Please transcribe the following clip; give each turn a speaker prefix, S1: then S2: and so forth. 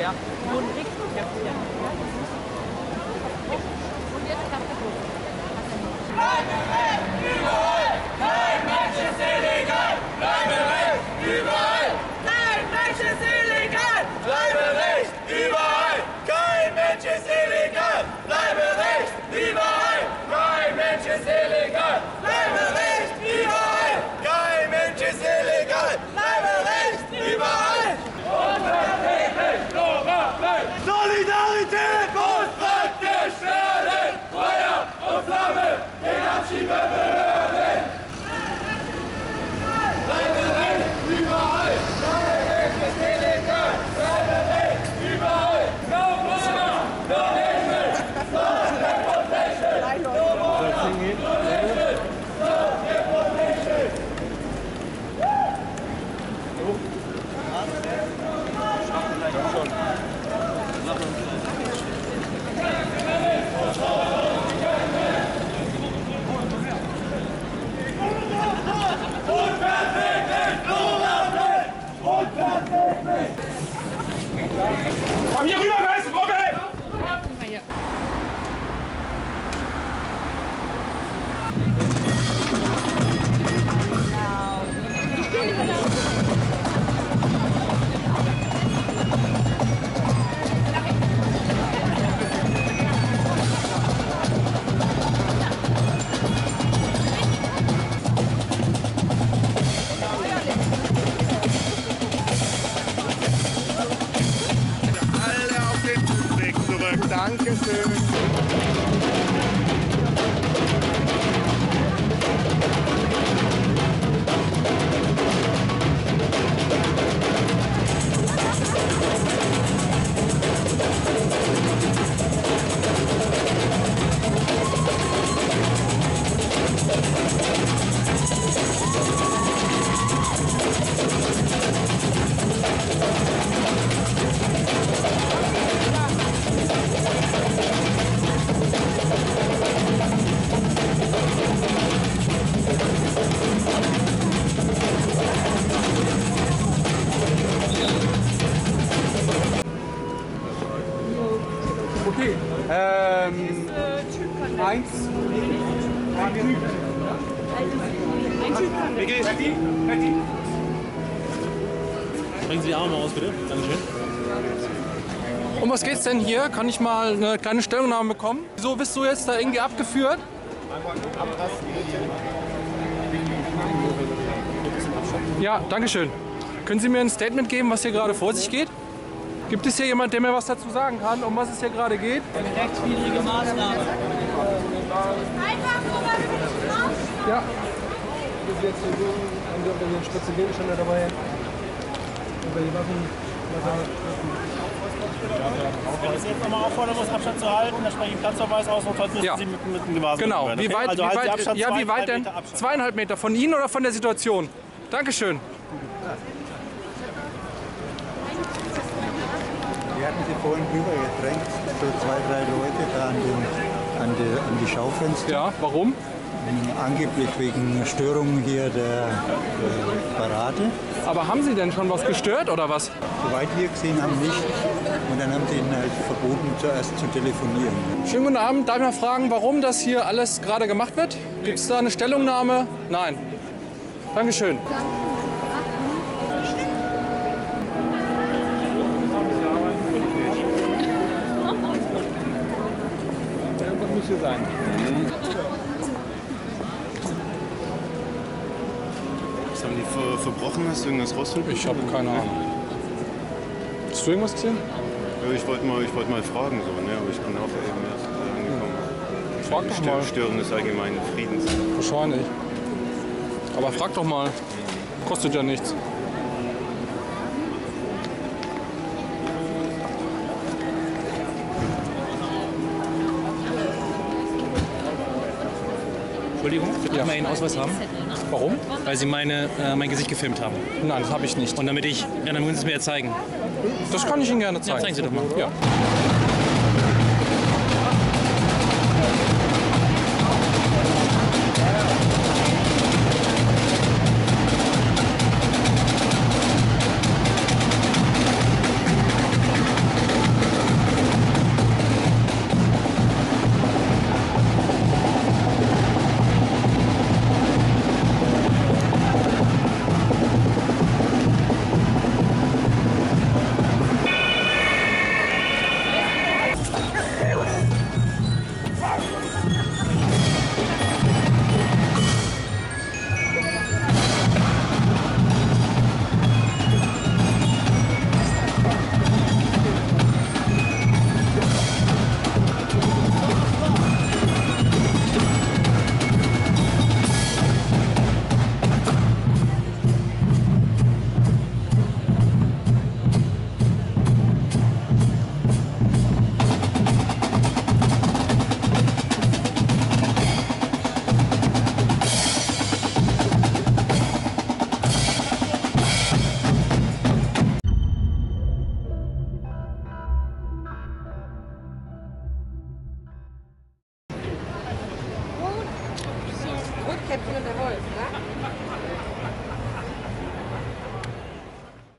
S1: ja. Die wurden richtig gekämpft hier. Und jetzt klappt es los.
S2: Bleibe recht, überall! Kein Mensch ist illegal! Bleibe recht, überall! Kein Mensch ist illegal! Bleibe recht, überall! Kein Mensch ist illegal! Bleibe recht, überall! Kein Mensch ist illegal! Bleibe recht, überall! Kein Mensch ist illegal! Bleibe recht, überall! Unverträglich, Normalheit! Solidarität muss praktisch werden! Feuer und Flamme gegen Abschiebebehörden! Bleibe recht, überall! Bleibe recht ist illegal! Bleibe recht, überall! No Murder! No Hatred! No Deportation! No Murder! No Hatred! No Deportation! Komm hier rüber, weiße Gruppe!
S3: Dankeschön. Okay. Eins.
S4: Bringen Sie die Arme aus, bitte. Dankeschön.
S5: Um was geht's denn hier? Kann ich mal eine kleine Stellungnahme bekommen? Wieso bist du jetzt da irgendwie abgeführt? Ja, danke schön. Können Sie mir ein Statement geben, was hier gerade vor sich geht? Gibt es hier jemand, der mir was dazu sagen kann, um was es hier gerade geht?
S1: Rechtswidrige Maßnahmen.
S6: Einfach so, weil wir nicht raus.
S5: Ja.
S3: Wir sind jetzt so, haben wir den Spitzengegenstände dabei. Über die Waffen.
S4: Wenn ich Sie jetzt nochmal auffordern muss, Abstand zu halten, dann spreche ich Platzverweis aus und heute müssen
S5: Ja.
S4: Sie mit dem Gewahrsam
S5: Genau.
S4: werden,
S5: Wie
S4: okay?
S5: weit,
S4: Also halten Sie Abstand,
S5: wie weit denn?
S4: Meter Abstand.
S5: 2,5 Meter. Von Ihnen oder von der Situation? Dankeschön.
S7: Wir hatten sie vorhin rübergedrängt, so 2, 3 Leute da an die Schaufenster.
S5: Ja, warum?
S7: Angeblich wegen Störungen hier der Parade.
S5: Aber haben Sie denn schon was gestört oder was?
S7: Soweit wir gesehen haben, nicht. Und dann haben sie ihnen halt verboten, zuerst zu telefonieren.
S5: Schönen guten Abend. Darf ich mal fragen, warum das hier alles gerade gemacht wird? Gibt es da eine Stellungnahme? Nein. Dankeschön.
S3: Irgendwas muss hier sein.
S8: Was haben die verbrochen? Hast du irgendwas rausfinden?
S5: Ich habe keine Ahnung. Hast du irgendwas gesehen?
S8: Ja, ich wollte mal fragen, so, ne? Aber ich bin auch eben erst angekommen.
S5: Frag doch mal.
S8: Stören des allgemeinen Friedens.
S5: Wahrscheinlich. Aber frag doch mal. Kostet ja nichts.
S4: Entschuldigung, ich
S5: Ja.
S4: mal Ihren Ausweis haben,
S5: Warum?
S4: weil Sie mein Gesicht gefilmt haben.
S5: Nein, das habe ich nicht.
S4: Und damit ja, dann müssen Sie es mir ja zeigen.
S5: Das kann ich Ihnen gerne zeigen.
S4: Ja, zeigen Sie doch mal.
S5: Ja.
S6: Käppchen und der Wolf, ne?